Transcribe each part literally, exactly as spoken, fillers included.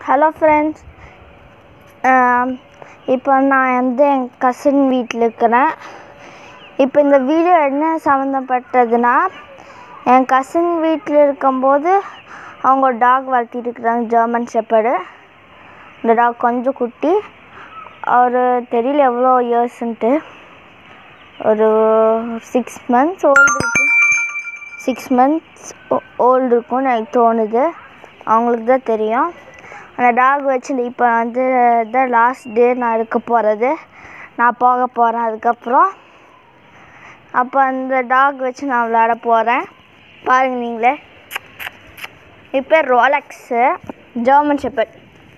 Hello friends, இப்போ நான் வந்து என் கசின் வீட்டில் இருக்கிறேன். இப்போ இந்த வீடியோ என்ன சம்மந்தப்பட்டதுன்னா, என் கசின் வீட்டில் இருக்கும்போது அவங்க டாக் வளர்த்திட்டு இருக்கிறாங்க, ஜெர்மன் ஷெப்பர்டு. இந்த டாக் கொஞ்சம் குட்டி, அவர் தெரியல எவ்வளோ இயர்ஸுன்ட்டு, ஒரு சிக்ஸ் மந்த்ஸ் ஓல்டு இருக்கும் சிக்ஸ் மந்த்ஸ் ஓல்டு இருக்கும்னு எனக்கு தோணுது. அவங்களுக்கு தான் தெரியும். அந்த டாக் வச்சு இப்போ வந்து தான் லாஸ்ட் டே நான் இருக்க போகிறது. நான் போக போகிறேன் அதுக்கப்புறம். அப்போ அந்த டாக் வச்சு நான் விளையாட போகிறேன். பாருங்கள் நீங்களே. இப்போ ரோலக்ஸு ஜெர்மன் ஷெப்பர்ட்.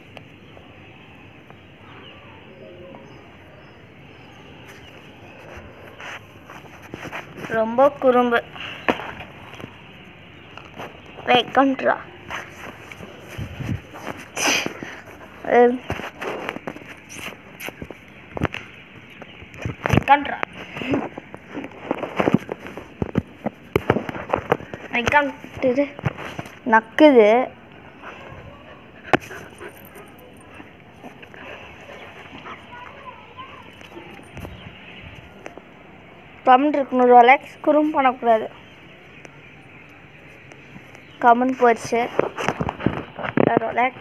ரொம்ப குறும்பு. வைக்கன்றா வைக்கன்றா வைக்கன்ட்டு நக்குது. கமெண்ட் இருக்கணும். ரோலக்ஸ் குறும்பு பண்ணக்கூடாது. கமெண்ட் போயிடுச்சு. ரோலக்ஸ்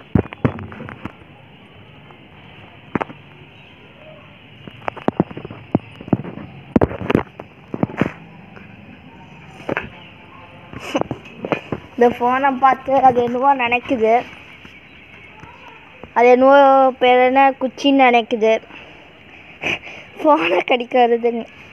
இந்த ஃபோனை பார்த்து அது என்னவோ நினைக்குது. அது என்னவோ பேர் என்ன குச்சின்னு நினைக்குது. ஃபோனை கடிக்க வருதுங்க.